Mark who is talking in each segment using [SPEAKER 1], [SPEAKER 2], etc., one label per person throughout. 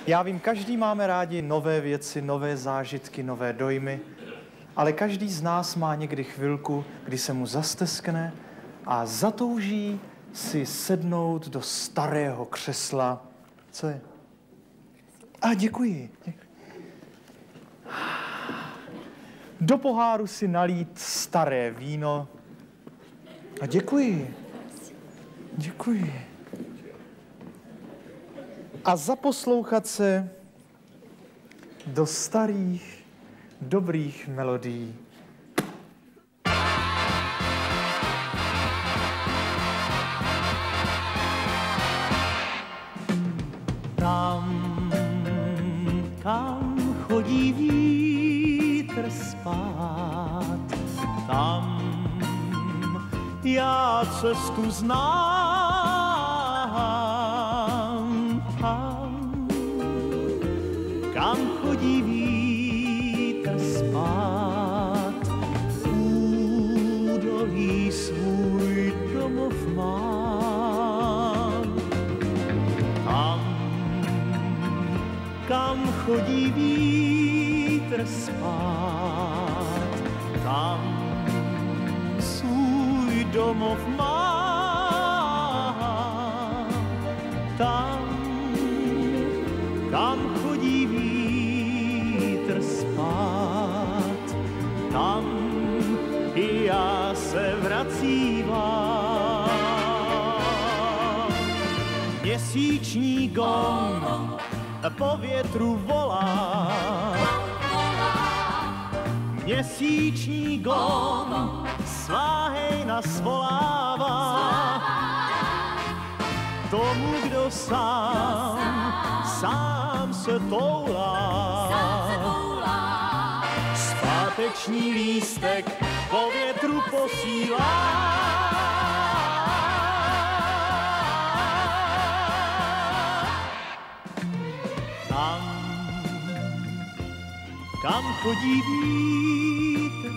[SPEAKER 1] Já vím, každý máme rádi nové věci, nové zážitky, nové dojmy, ale každý z nás má někdy chvilku, kdy se mu zasteskne a zatouží si sednout do starého křesla. Co je? Děkuji. Do poháru si nalít staré víno. Děkuji. A zaposlouchat se do starých, dobrých melodií.
[SPEAKER 2] Tam, kam chodí vítr spát, tam já cestu znám. Tam, kam chodí vítr spát, údolí svůj domov mám. Tam, kam chodí vítr spát, tam svůj domov má. Tam, kam chodí vítr spát, tam i já se vracívám. Měsíční gong po větru volá, měsíční gong sváhej nás svolává. Tomu, kdo sám se toulá, zpáteční lístek po větru posílá. Kam chodí vítr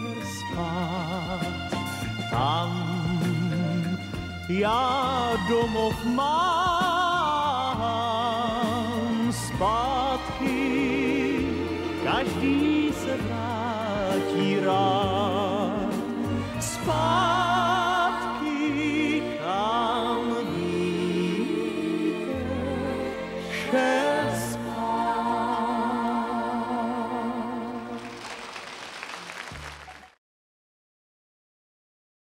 [SPEAKER 2] spát, tam já domov mám.